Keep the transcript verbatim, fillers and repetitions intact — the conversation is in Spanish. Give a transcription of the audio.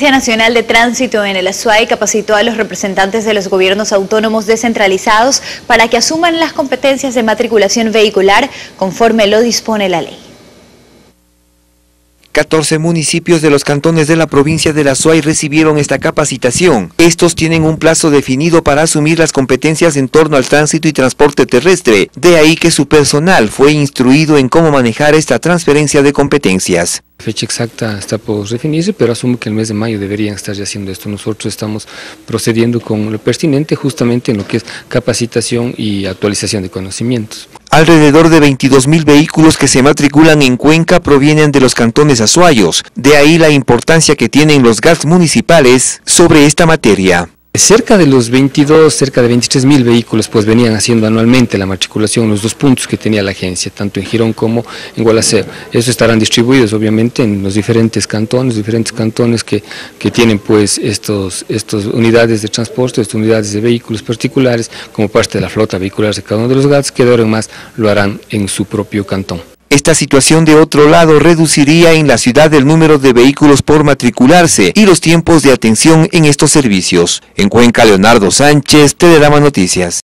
La Agencia Nacional de Tránsito en el Azuay capacitó a los representantes de los gobiernos autónomos descentralizados para que asuman las competencias de matriculación vehicular conforme lo dispone la ley. catorce municipios de los cantones de la provincia del Azuay recibieron esta capacitación. Estos tienen un plazo definido para asumir las competencias en torno al tránsito y transporte terrestre. De ahí que su personal fue instruido en cómo manejar esta transferencia de competencias. La fecha exacta está por definirse, pero asumo que el mes de mayo deberían estar ya haciendo esto. Nosotros estamos procediendo con lo pertinente justamente en lo que es capacitación y actualización de conocimientos. Alrededor de veintidós mil vehículos que se matriculan en Cuenca provienen de los cantones azuayos, de ahí la importancia que tienen los G A Ts municipales sobre esta materia. Cerca de los veintidós, cerca de veintitrés mil vehículos pues venían haciendo anualmente la matriculación, los dos puntos que tenía la agencia, tanto en Girón como en Gualaceo. Estos estarán distribuidos obviamente en los diferentes cantones, diferentes cantones que, que tienen pues estos, estos unidades de transporte, estas unidades de vehículos particulares como parte de la flota vehicular de cada uno de los G A Ts, que de ahora en más lo harán en su propio cantón. Esta situación de otro lado reduciría en la ciudad el número de vehículos por matricularse y los tiempos de atención en estos servicios. En Cuenca, Leonardo Sánchez, Telegrama Noticias.